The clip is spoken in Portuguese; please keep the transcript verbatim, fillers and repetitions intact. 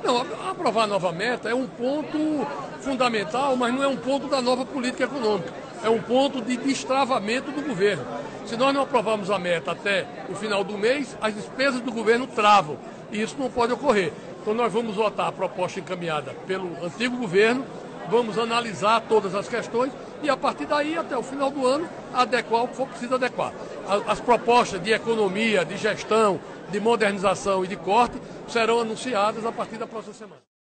Não, aprovar a nova meta é um ponto fundamental, mas não é um ponto da nova política econômica. É um ponto de destravamento do governo. Se nós não aprovarmos a meta até o final do mês, as despesas do governo travam. E isso não pode ocorrer. Então nós vamos votar a proposta encaminhada pelo antigo governo, vamos analisar todas as questões e a partir daí, até o final do ano, adequar o que for preciso adequar. As propostas de economia, de gestão, de modernização e de corte serão anunciadas a partir da próxima semana.